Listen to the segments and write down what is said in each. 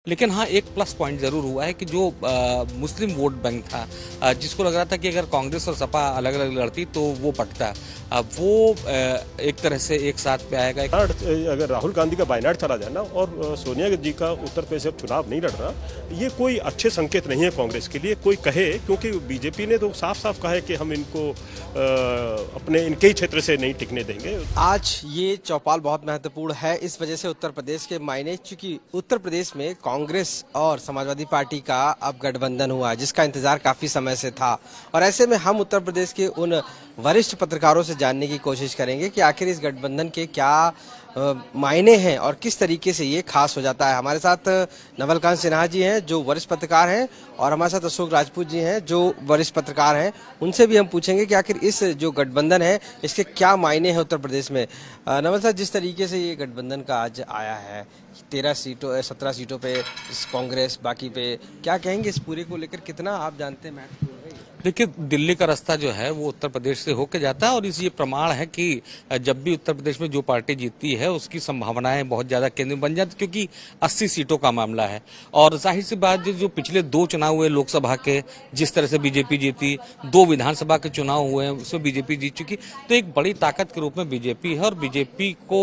लेकिन हाँ, एक प्लस पॉइंट जरूर हुआ है कि जो मुस्लिम वोट बैंक था, जिसको लग रहा था कि अगर कांग्रेस और सपा अलग अलग लड़ती तो वो पटता, वो एक तरह से एक साथ पे आएगा। अगर राहुल गांधी का वायनाड चला जाए ना और सोनिया जी का उत्तर प्रदेश से चुनाव नहीं लड़ रहा, ये कोई अच्छे संकेत नहीं है कांग्रेस के लिए। कोई कहे, क्योंकि बीजेपी ने तो साफ साफ कहा है कि हम इनको अपने इनके ही क्षेत्र से नहीं टिकने देंगे। आज ये चौपाल बहुत महत्वपूर्ण है इस वजह से उत्तर प्रदेश के मायने, चूंकि उत्तर प्रदेश में कांग्रेस और समाजवादी पार्टी का अब गठबंधन हुआ जिसका इंतजार काफी समय से था। और ऐसे में हम उत्तर प्रदेश के उन वरिष्ठ पत्रकारों से जानने की कोशिश करेंगे कि आखिर इस गठबंधन के क्या मायने हैं और किस तरीके से ये खास हो जाता है। हमारे साथ नवलकांत सिन्हा जी हैं जो वरिष्ठ पत्रकार हैं, और हमारे साथ अशोक राजपूत जी हैं जो वरिष्ठ पत्रकार हैं। उनसे भी हम पूछेंगे कि आखिर इस जो गठबंधन है इसके क्या मायने हैं उत्तर प्रदेश में। नवल साहब, जिस तरीके से ये गठबंधन का आज आया है, 17 सीटों पे कांग्रेस, बाकी पे क्या कहेंगे इस पूरे को लेकर, कितना आप जानते हैं महत्वपूर्ण है? देखिए, दिल्ली का रास्ता जो है वो उत्तर प्रदेश से होकर जाता है, और इस ये प्रमाण है कि जब भी उत्तर प्रदेश में जो पार्टी जीतती है उसकी संभावनाएं बहुत ज्यादा केंद्र में बन जाती, क्योंकि 80 सीटों का मामला है। और जाहिर सी बात, जो पिछले 2 चुनाव हुए लोकसभा के, जिस तरह से बीजेपी जीती, 2 विधानसभा के चुनाव हुए हैं उसमें बीजेपी जीत चुकी, तो एक बड़ी ताकत के रूप में बीजेपी है। और बीजेपी को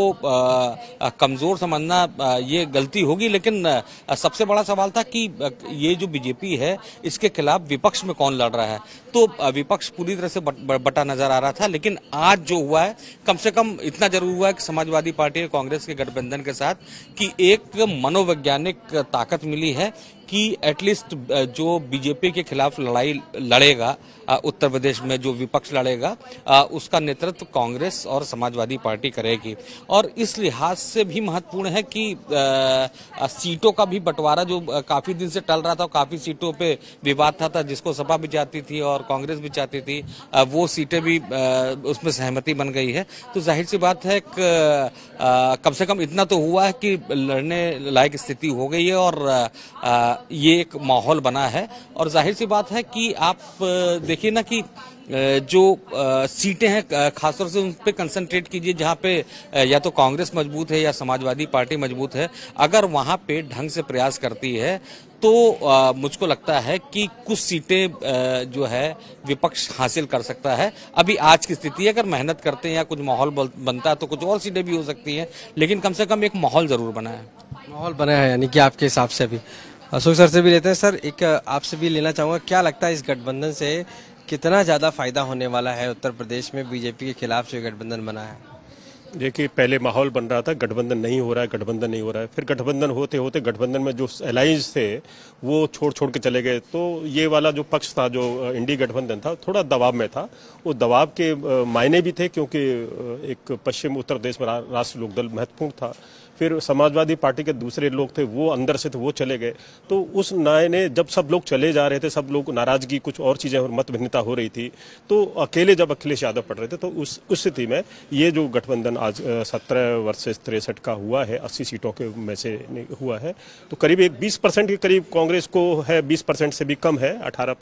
कमजोर समझना ये गलती होगी। लेकिन सबसे बड़ा सवाल था कि ये जो बीजेपी है इसके खिलाफ विपक्ष में कौन लड़ रहा है, तो विपक्ष पूरी तरह से बटा नजर आ रहा था। लेकिन आज जो हुआ है, कम से कम इतना जरूर हुआ है कि समाजवादी पार्टी और कांग्रेस के गठबंधन के साथ कि एक मनोवैज्ञानिक ताकत मिली है कि एटलीस्ट जो बीजेपी के खिलाफ लड़ाई लड़ेगा उत्तर प्रदेश में, जो विपक्ष लड़ेगा, उसका नेतृत्व कांग्रेस और समाजवादी पार्टी करेगी। और इस लिहाज से भी महत्वपूर्ण है कि सीटों का भी बंटवारा जो काफी दिन से टल रहा था, काफी सीटों पे विवाद था जिसको सपा भी चाहती थी और कांग्रेस भी चाहती थी, वो सीटें भी उसमें सहमति बन गई है। तो जाहिर सी बात है कि कम से कम इतना तो हुआ है कि लड़ने लायक स्थिति हो गई है और ये एक माहौल बना है। और जाहिर सी बात है कि आप देखिए ना कि जो सीटें हैं, खासतौर से उन पे कंसंट्रेट कीजिए जहां पे या तो कांग्रेस मजबूत है या समाजवादी पार्टी मजबूत है। अगर वहां पे ढंग से प्रयास करती है तो मुझको लगता है कि कुछ सीटें जो है विपक्ष हासिल कर सकता है। अभी आज की स्थिति है, अगर मेहनत करते हैं या कुछ माहौल बनता है तो कुछ और सीटें भी हो सकती हैं, लेकिन कम से कम एक माहौल जरूर बना है। माहौल बना है यानी कि आपके हिसाब से भी। अशोक सर से भी लेते हैं। सर, एक आपसे भी लेना चाहूंगा, क्या लगता है इस गठबंधन से कितना ज्यादा फायदा होने वाला है उत्तर प्रदेश में बीजेपी के खिलाफ जो गठबंधन बना है? देखिए, पहले माहौल बन रहा था गठबंधन नहीं हो रहा है, गठबंधन नहीं हो रहा है, फिर गठबंधन होते होते गठबंधन में जो अलायंस थे वो छोड़ के चले गए। तो ये वाला जो पक्ष था, जो इंडी गठबंधन था, थोड़ा दबाव में था। वो दबाव के मायने भी थे, क्योंकि एक पश्चिम उत्तर प्रदेश में राष्ट्रीय लोकदल महत्वपूर्ण था। फिर समाजवादी पार्टी के दूसरे लोग थे वो अंदर से थे, वो चले गए। तो उस मायने जब सब लोग चले जा रहे थे, सब लोग नाराजगी, कुछ और चीजें और मत भिन्नता हो रही थी, तो अकेले जब अखिलेश यादव पड़ रहे थे, तो उस स्थिति में ये जो गठबंधन आज 17 वर्सेस 63 का हुआ है, 80 सीटों के में से हुआ है, तो करीब एक 20% के करीब कांग्रेस को है, 20% से भी कम है,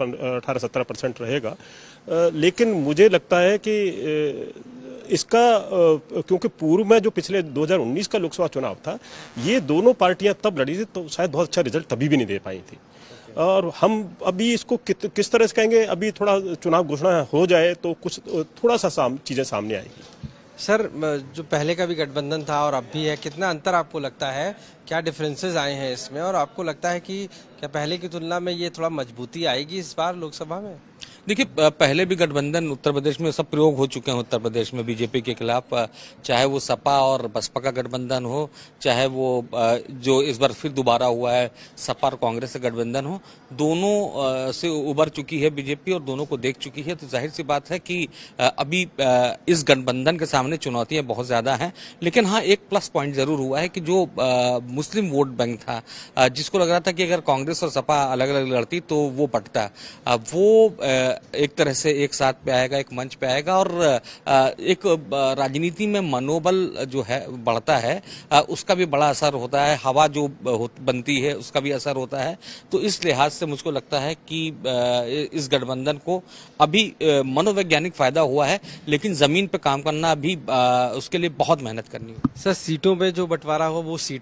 18-17% रहेगा। लेकिन मुझे लगता है कि इसका, क्योंकि पूर्व में जो पिछले 2019 का लोकसभा चुनाव था, ये दोनों पार्टियां तब लड़ी थी, तो शायद बहुत अच्छा रिजल्ट तभी भी नहीं दे पाई थी। और हम अभी इसको किस तरह से कहेंगे, अभी थोड़ा चुनाव घोषणा हो जाए तो कुछ थोड़ा सा चीजें सामने आएगी। सर, जो पहले का भी गठबंधन था और अब भी है, कितना अंतर आपको लगता है, क्या डिफरेंसेस आए हैं इसमें, और आपको लगता है कि क्या पहले की तुलना में ये थोड़ा मजबूती आएगी इस बार लोकसभा में? देखिए, पहले भी गठबंधन उत्तर प्रदेश में सब प्रयोग हो चुके हैं उत्तर प्रदेश में बीजेपी के खिलाफ, चाहे वो सपा और बसपा का गठबंधन हो, चाहे वो जो इस बार फिर दोबारा हुआ है सपा और कांग्रेस का गठबंधन हो, दोनों से उबर चुकी है बीजेपी और दोनों को देख चुकी है। तो जाहिर सी बात है कि अभी इस गठबंधन के सामने चुनौतियां बहुत ज्यादा हैं। लेकिन हाँ, एक प्लस पॉइंट जरूर हुआ है कि जो मुस्लिम वोट बैंक था, जिसको लग रहा था कि अगर कांग्रेस और सपा अलग अलग लड़ती तो वो पटता, वो एक तरह से एक साथ पे आएगा, एक मंच पे आएगा। और एक राजनीति में मनोबल जो है बढ़ता है, उसका भी बड़ा असर होता है, हवा जो बनती है उसका भी असर होता है। तो इस लिहाज से मुझको लगता है कि इस गठबंधन को अभी मनोवैज्ञानिक फायदा हुआ है, लेकिन जमीन पे काम करना अभी उसके लिए बहुत मेहनत करनी होगी। सर, सीटों पे जो बंटवारा हो, वो सीटें जो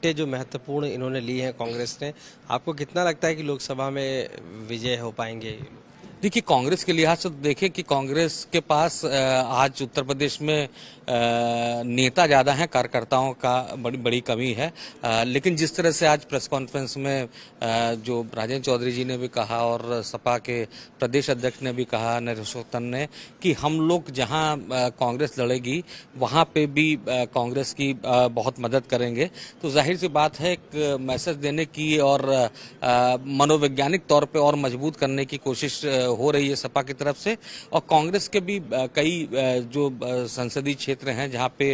महत्वपूर्ण इन्होंने ली है कांग्रेस ने। आपको कितना लगता है कि लोकसभा में विजय हो पाएंगे? देखिए, कांग्रेस के लिहाज से तो देखें कि कांग्रेस के पास आज उत्तर प्रदेश में नेता ज़्यादा हैं, कार्यकर्ताओं का बड़ी कमी है। लेकिन जिस तरह से आज प्रेस कॉन्फ्रेंस में जो राजेंद्र चौधरी जी ने भी कहा और सपा के प्रदेश अध्यक्ष ने भी कहा, नरेशोत्तम ने, कि हम लोग जहां कांग्रेस लड़ेगी वहां पे भी कांग्रेस की बहुत मदद करेंगे, तो जाहिर सी बात है एक मैसेज देने की और मनोवैज्ञानिक तौर पे और मजबूत करने की कोशिश हो रही है सपा की तरफ से। और कांग्रेस के भी कई जो संसदीय क्षेत्र हैं जहां पे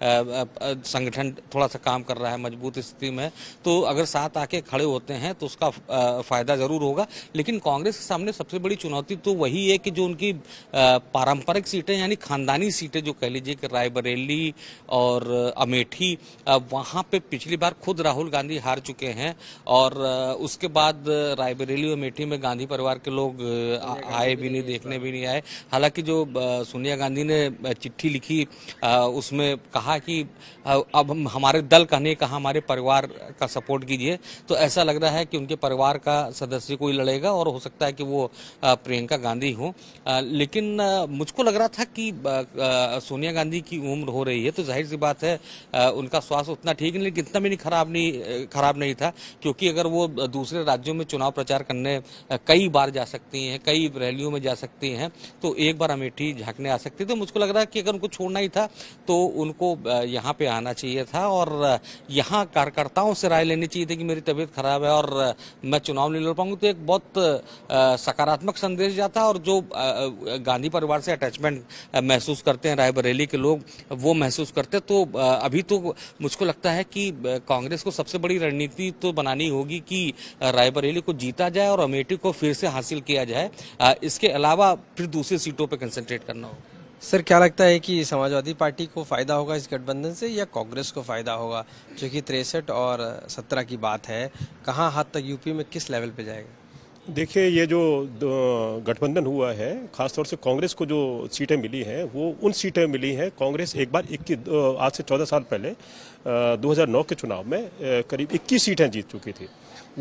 संगठन थोड़ा सा काम कर रहा है, मजबूत स्थिति में, तो अगर साथ आके खड़े होते हैं तो उसका फायदा जरूर होगा। लेकिन कांग्रेस के सामने सबसे बड़ी चुनौती तो वही है कि जो उनकी पारंपरिक सीटें यानी खानदानी सीटें जो कह लीजिए कि रायबरेली और अमेठी, वहां पे पिछली बार खुद राहुल गांधी हार चुके हैं और उसके बाद रायबरेली और अमेठी में गांधी परिवार के लोग आए भी नहीं, देखने भी नहीं आए। हालांकि जो सोनिया गांधी ने चिट्ठी लिखी उसमें कहा कि अब हमारे दल का नहीं कहा, हमारे परिवार का सपोर्ट कीजिए, तो ऐसा लग रहा है कि उनके परिवार का सदस्य कोई लड़ेगा और हो सकता है कि वो प्रियंका गांधी हो। लेकिन मुझको लग रहा था कि सोनिया गांधी की उम्र हो रही है तो जाहिर सी बात है उनका स्वास्थ्य उतना ठीक नहीं, लेकिन इतना भी खराब नहीं था, क्योंकि अगर वो दूसरे राज्यों में चुनाव प्रचार करने कई बार जा सकती हैं, कई रैलियों में जा सकती हैं, तो एक बार अमेठी झांकने आ सकती। तो मुझको लग रहा है कि अगर उनको छोड़ना ही था तो उनको यहाँ पे आना चाहिए था और यहाँ कार्यकर्ताओं से राय लेनी चाहिए थी कि मेरी तबीयत खराब है और मैं चुनाव नहीं लड़ पाऊंगी, तो एक बहुत सकारात्मक संदेश जाता। और जो गांधी परिवार से अटैचमेंट महसूस करते हैं रायबरेली के लोग, वो महसूस करते, तो अभी तो मुझको लगता है कि कांग्रेस को सबसे बड़ी रणनीति तो बनानी होगी कि रायबरेली को जीता जाए और अमेठी को फिर से हासिल किया जाए। इसके अलावा फिर दूसरी सीटों पर कंसंट्रेट करना होगा। सर, क्या लगता है कि समाजवादी पार्टी को फायदा होगा इस गठबंधन से या कांग्रेस को फायदा होगा? जो कि 63 और 17 की बात है, कहाँ हद तक यूपी में किस लेवल पे जाएगा? देखिए, ये जो गठबंधन हुआ है, खासतौर से कांग्रेस को जो सीटें मिली हैं वो उन सीटें मिली हैं। कांग्रेस एक बार आज से 14 साल पहले 2009 के चुनाव में करीब 21 सीटें जीत चुकी थी।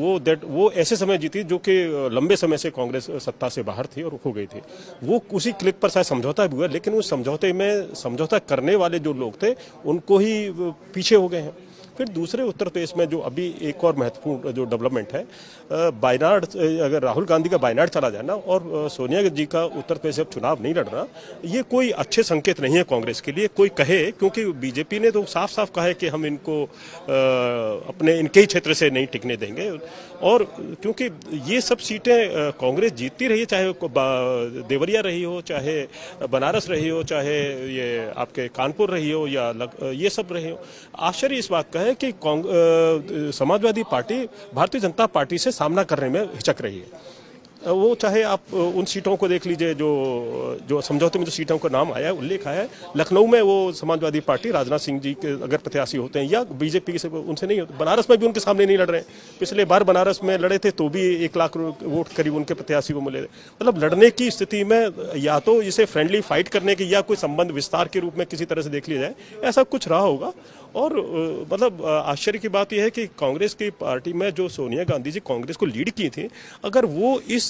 वो ऐसे समय जीती जो कि लंबे समय से कांग्रेस सत्ता से बाहर थी और हो गई थी। वो उसी क्लिक पर शायद समझौता भी हुआ, लेकिन उस समझौते में समझौता करने वाले जो लोग थे उनको ही पीछे हो गए हैं। फिर दूसरे उत्तर प्रदेश में जो अभी एक और महत्वपूर्ण जो डेवलपमेंट है, वायनाड, अगर राहुल गांधी का वायनाड चला जाना और सोनिया जी का उत्तर प्रदेश से अब चुनाव नहीं लड़ना, ये कोई अच्छे संकेत नहीं है कांग्रेस के लिए। कोई कहे, क्योंकि बीजेपी ने तो साफ साफ कहा है कि हम इनको अपने इनके ही क्षेत्र से नहीं टिकने देंगे, और क्योंकि ये सब सीटें कांग्रेस जीतती रही है, चाहे देवरिया रही हो, चाहे बनारस रही हो, चाहे ये आपके कानपुर रही हो या ये सब रही हो। आश्चर्य इस बात का है कि समाजवादी पार्टी भारतीय जनता पार्टी से सामना करने में हिचक रही है। वो चाहे आप उन सीटों को देख लीजिए जो समझौते में जो सीटों का नाम आया है, उल्लेख आया है, लखनऊ में वो समाजवादी पार्टी राजनाथ सिंह जी के अगर प्रत्याशी होते हैं या बीजेपी से उनसे नहीं होते, बनारस में भी उनके सामने नहीं लड़ रहे हैं। पिछले बार बनारस में लड़े थे तो भी 1 लाख वोट करीब उनके प्रत्याशी को मिले। मतलब लड़ने की स्थिति में या तो इसे फ्रेंडली फाइट करने की या कोई संबंध विस्तार के रूप में किसी तरह से देख लिया जाए, ऐसा कुछ रहा होगा। और मतलब आश्चर्य की बात यह है कि कांग्रेस की पार्टी में जो सोनिया गांधी जी कांग्रेस को लीड की थी, अगर वो इस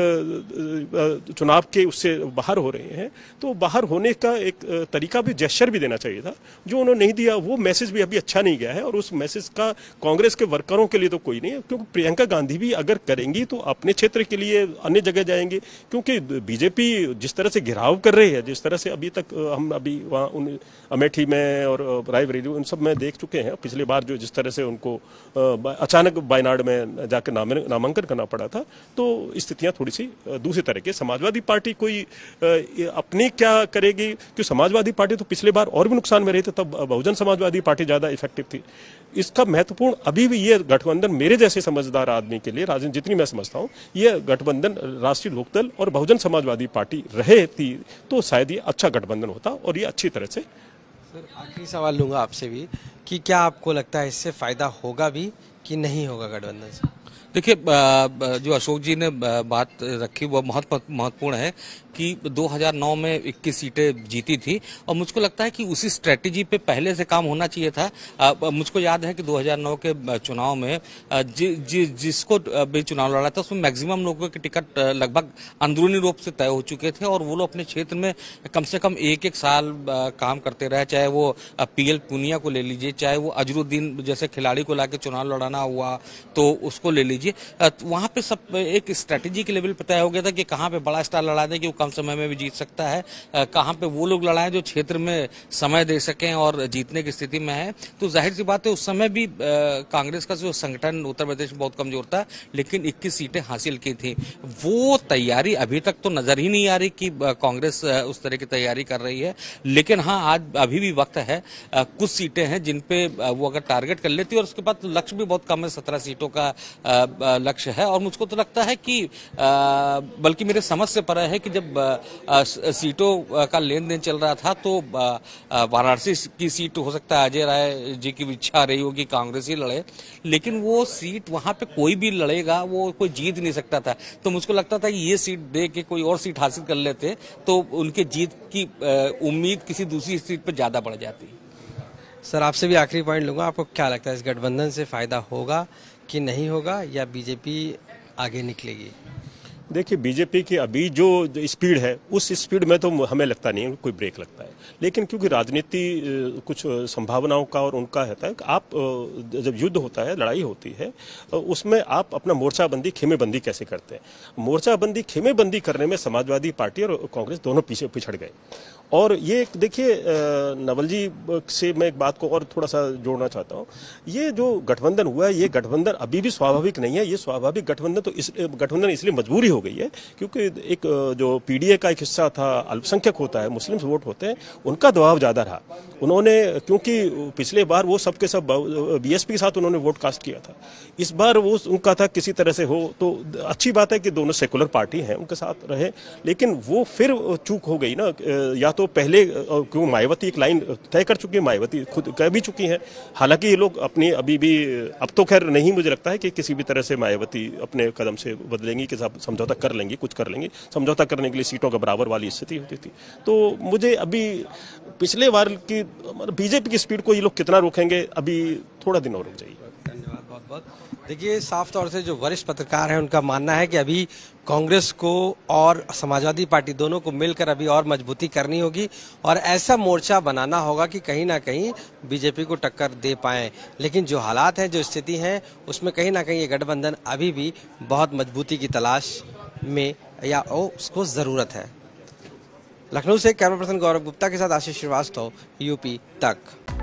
चुनाव के उससे बाहर हो रहे हैं तो बाहर होने का एक तरीका भी, जेस्चर भी देना चाहिए था, जो उन्होंने नहीं दिया। वो मैसेज भी अभी अच्छा नहीं गया है और उस मैसेज का कांग्रेस के वर्करों के लिए तो कोई नहीं है, क्योंकि प्रियंका गांधी भी अगर करेंगी तो अपने क्षेत्र के लिए अन्य जगह जाएंगे, क्योंकि बीजेपी जिस तरह से घेराव कर रही है, जिस तरह से अभी तक हम अभी वहाँ अमेठी में और रायबरेली उन सब में देख चुके हैं। पिछली बार जो जिस तरह से उनको अचानक वायनाड में जाकर नामांकन करना पड़ा था, तो स्थितियां थोड़ी सी दूसरी तरह की। समाजवादी पार्टी कोई अपनी क्या करेगी, क्योंकि समाजवादी पार्टी तो पिछले बार और भी नुकसान में रही थी, तब बहुजन समाजवादी पार्टी ज्यादा इफेक्टिव थी। इसका महत्वपूर्ण अभी भी ये गठबंधन मेरे जैसे समझदार आदमी के लिए, राजनीति जितनी मैं समझता हूँ, ये गठबंधन राष्ट्रीय लोकदल और बहुजन समाजवादी पार्टी रहे थी तो शायद ये अच्छा गठबंधन होता और ये अच्छी तरह से। सर, आखिरी सवाल लूंगा आपसे भी कि क्या आपको लगता है इससे फायदा होगा भी कि नहीं होगा गठबंधन से? देखिए, जो अशोक जी ने बात रखी वो बहुत महत्वपूर्ण है कि 2009 में 21 सीटें जीती थी और मुझको लगता है कि उसी स्ट्रेटेजी पे पहले से काम होना चाहिए था। मुझको याद है कि 2009 के चुनाव में जिसको भी चुनाव लड़ा था उसमें मैक्सिमम लोगों के टिकट लगभग अंदरूनी रूप से तय हो चुके थे और वो लोग अपने क्षेत्र में कम से कम एक साल काम करते रहे, चाहे वो पीएल पुनिया को ले लीजिए, चाहे वो अजरुद्दीन जैसे खिलाड़ी को लाके चुनाव लड़ाना हुआ तो उसको ले लीजिए। वहां पे सब एक स्ट्रेटेजी के लेवल पे तय हो गया था कि कहां पे बड़ा स्टार लड़ा दें कि वो कम समय में भी जीत सकता है, कहां पे वो लोग लड़ाएं जो क्षेत्र में समय दे सकें और जीतने की स्थिति में है। तो जाहिर सी बात है उस समय भी कांग्रेस का जो संगठन उत्तर प्रदेश में बहुत कमजोर था, लेकिन 21 सीटें हासिल की थी। वो तैयारी अभी तक तो नजर ही नहीं आ रही कि कांग्रेस उस तरह की तैयारी कर रही है, लेकिन हाँ आज अभी भी वक्त है। कुछ सीटें हैं जिन पे वो अगर टारगेट कर लेती है और उसके बाद लक्ष्य भी बहुत कम है, 17 सीटों का लक्ष्य है। और मुझको तो लगता है कि बल्कि मेरे समझ से परे है कि जब सीटों का लेन देन चल रहा था तो वाराणसी की सीट हो सकता है अजय राय जी की इच्छा रही होगी कांग्रेस ही लड़े, लेकिन वो सीट वहां पे कोई भी लड़ेगा वो कोई जीत नहीं सकता था। तो मुझको लगता था कि ये सीट दे के कोई और सीट हासिल कर लेते तो उनके जीत की उम्मीद किसी दूसरी सीट पर ज्यादा बढ़ जाती। सर आपसे भी आखिरी पॉइंट लूंगा, आपको क्या लगता है इस गठबंधन से फायदा होगा कि नहीं होगा या बीजेपी आगे निकलेगी? देखिए, बीजेपी की अभी जो स्पीड है उस स्पीड में तो हमें लगता नहीं है कोई ब्रेक लगता है, लेकिन क्योंकि राजनीति कुछ संभावनाओं का और उनका रहता है कि आप जब युद्ध होता है, लड़ाई होती है, उसमें आप अपना मोर्चाबंदी खेमेबंदी कैसे करते हैं। मोर्चाबंदी खेमेबंदी करने में समाजवादी पार्टी और कांग्रेस दोनों पीछे पिछड़ गए। और ये देखिए, नवल जी से मैं एक बात को और थोड़ा सा जोड़ना चाहता हूँ। ये जो गठबंधन हुआ है, ये गठबंधन अभी भी स्वाभाविक नहीं है। ये स्वाभाविक गठबंधन तो गठबंधन इसलिए मजबूरी हो गई है क्योंकि एक जो पीडीए का एक हिस्सा था, अल्पसंख्यक होता है, मुस्लिम वोट होते हैं, उनका दबाव ज्यादा रहा। उन्होंने, क्योंकि पिछले बार वो सबके सब बीएसपी के साथ उन्होंने वोट कास्ट किया था, इस बार वो उनका था किसी तरह से हो। तो अच्छी बात है कि दोनों सेकुलर पार्टी हैं, उनके साथ रहे, लेकिन वो फिर चूक हो गई ना। या तो पहले, क्यों मायावती एक लाइन तय कर चुकी है, मायावती खुद कह भी चुकी हैं। हालांकि ये लोग अपनी अभी भी, अब तो खैर नहीं, मुझे लगता है कि किसी भी तरह से मायावती अपने कदम से बदलेंगी कि समझौता कर लेंगी, कुछ कर लेंगी। समझौता करने के लिए सीटों का बराबर वाली स्थिति होती थी। तो मुझे अभी पिछले बार की बीजेपी की स्पीड को ये लोग कितना रोकेंगे, अभी थोड़ा दिन और रुक जाइए। धन्यवाद बहुत बहुत। देखिए, साफ तौर से जो वरिष्ठ पत्रकार हैं उनका मानना है कि अभी कांग्रेस को और समाजवादी पार्टी दोनों को मिलकर अभी और मजबूती करनी होगी और ऐसा मोर्चा बनाना होगा कि कहीं ना कहीं बीजेपी को टक्कर दे पाए। लेकिन जो हालात हैं, जो स्थिति है, उसमें कहीं ना कहीं ये गठबंधन अभी भी बहुत मजबूती की तलाश में या उसको जरूरत है। लखनऊ से कैमरा पर्सन गौरव गुप्ता के साथ आशीष श्रीवास्तव, यूपी तक।